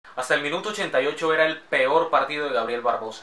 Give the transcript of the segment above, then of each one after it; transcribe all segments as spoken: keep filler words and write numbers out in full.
Hasta el minuto ochenta y ocho era el peor partido de Gabriel Barbosa.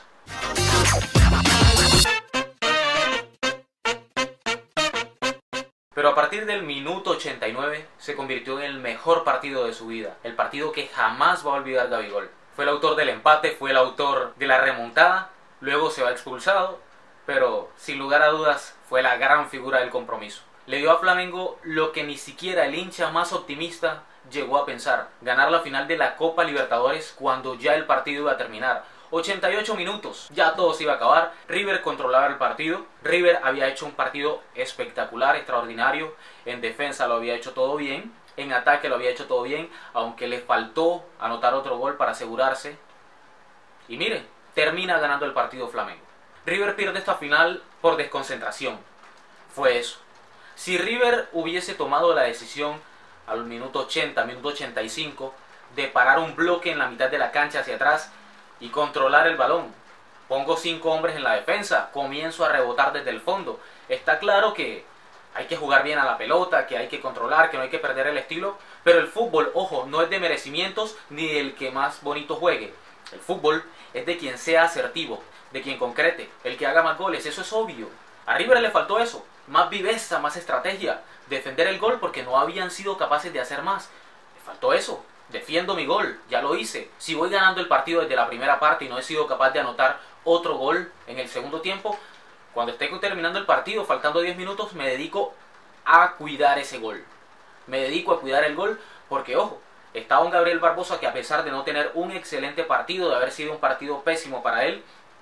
Pero a partir del minuto ochenta y nueve se convirtió en el mejor partido de su vida, el partido que jamás va a olvidar Gabigol. Fue el autor del empate, fue el autor de la remontada, luego se va expulsado, pero sin lugar a dudas fue la gran figura del compromiso. Le dio a Flamengo lo que ni siquiera el hincha más optimista llegó a pensar: ganar la final de la Copa Libertadores cuando ya el partido iba a terminar. ochenta y ocho minutos, ya todo se iba a acabar. River controlaba el partido. River había hecho un partido espectacular, extraordinario. En defensa lo había hecho todo bien, en ataque lo había hecho todo bien, aunque le faltó anotar otro gol para asegurarse. Y mire, termina ganando el partido Flamengo. River pierde esta final por desconcentración. Fue eso. Si River hubiese tomado la decisión al minuto ochenta, minuto ochenta y cinco, de parar un bloque en la mitad de la cancha hacia atrás y controlar el balón, pongo cinco hombres en la defensa, comienzo a rebotar desde el fondo, está claro que hay que jugar bien a la pelota, que hay que controlar, que no hay que perder el estilo, pero el fútbol, ojo, no es de merecimientos ni del que más bonito juegue. El fútbol es de quien sea asertivo, de quien concrete, el que haga más goles, eso es obvio. A River le faltó eso, más viveza, más estrategia, defender el gol porque no habían sido capaces de hacer más. Le faltó eso. Defiendo mi gol, ya lo hice. Si voy ganando el partido desde la primera parte y no he sido capaz de anotar otro gol en el segundo tiempo, cuando esté terminando el partido, faltando diez minutos, me dedico a cuidar ese gol. Me dedico a cuidar el gol porque, ojo, estaba un Gabriel Barbosa que, a pesar de no tener un excelente partido, de haber sido un partido pésimo para él,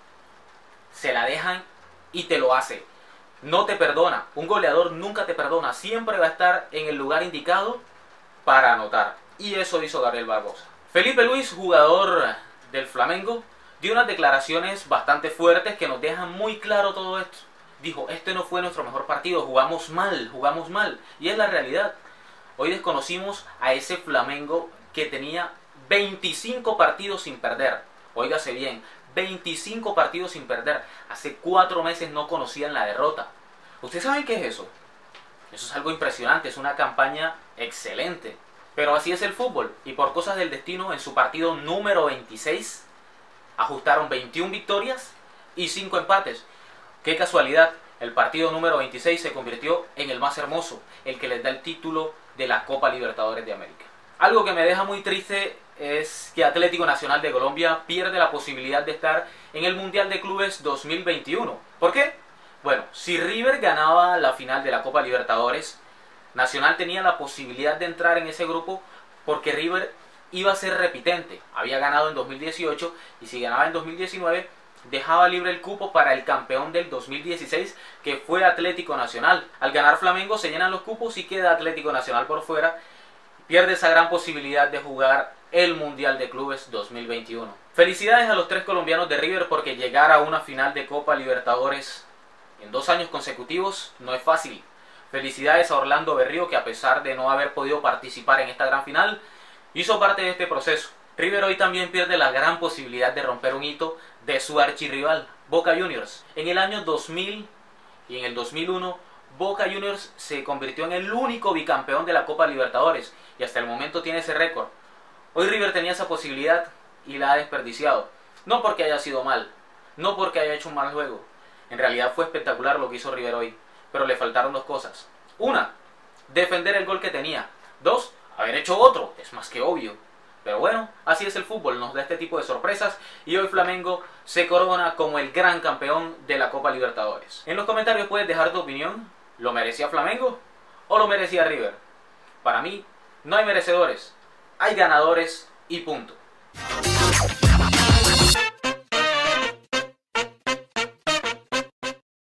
se la dejan y te lo hace. No te perdona. Un goleador nunca te perdona. Siempre va a estar en el lugar indicado para anotar. Y eso hizo Gabriel Barbosa. Felipe Luis, jugador del Flamengo, dio unas declaraciones bastante fuertes que nos dejan muy claro todo esto. Dijo: este no fue nuestro mejor partido, jugamos mal, jugamos mal. Y es la realidad. Hoy desconocimos a ese Flamengo que tenía veinticinco partidos sin perder. Óigase bien, veinticinco partidos sin perder. Hace cuatro meses no conocían la derrota. ¿Ustedes saben qué es eso? Eso es algo impresionante, es una campaña excelente. Pero así es el fútbol, y por cosas del destino, en su partido número veintiséis ajustaron veintiuna victorias y cinco empates. ¡Qué casualidad! El partido número veintiséis se convirtió en el más hermoso, el que les da el título de la Copa Libertadores de América. Algo que me deja muy triste es que Atlético Nacional de Colombia pierde la posibilidad de estar en el Mundial de Clubes dos mil veintiuno. ¿Por qué? Bueno, si River ganaba la final de la Copa Libertadores, Nacional tenía la posibilidad de entrar en ese grupo porque River iba a ser repitente. Había ganado en dos mil dieciocho y si ganaba en dos mil diecinueve dejaba libre el cupo para el campeón del dos mil dieciséis, que fue Atlético Nacional. Al ganar Flamengo se llenan los cupos y queda Atlético Nacional por fuera. Pierde esa gran posibilidad de jugar el Mundial de Clubes dos mil veintiuno. Felicidades a los tres colombianos de River porque llegar a una final de Copa Libertadores en dos años consecutivos no es fácil. Felicidades a Orlando Berrío, que a pesar de no haber podido participar en esta gran final, hizo parte de este proceso. River hoy también pierde la gran posibilidad de romper un hito de su archirrival, Boca Juniors. En el año dos mil y en el dos mil uno, Boca Juniors se convirtió en el único bicampeón de la Copa Libertadores y hasta el momento tiene ese récord. Hoy River tenía esa posibilidad y la ha desperdiciado. No porque haya sido mal, no porque haya hecho un mal juego. En realidad fue espectacular lo que hizo River hoy, pero le faltaron dos cosas. Una, defender el gol que tenía. Dos, haber hecho otro. Es más que obvio. Pero bueno, así es el fútbol, nos da este tipo de sorpresas y hoy Flamengo se corona como el gran campeón de la Copa Libertadores. En los comentarios puedes dejar tu opinión. ¿Lo merecía Flamengo o lo merecía River? Para mí, no hay merecedores, hay ganadores y punto.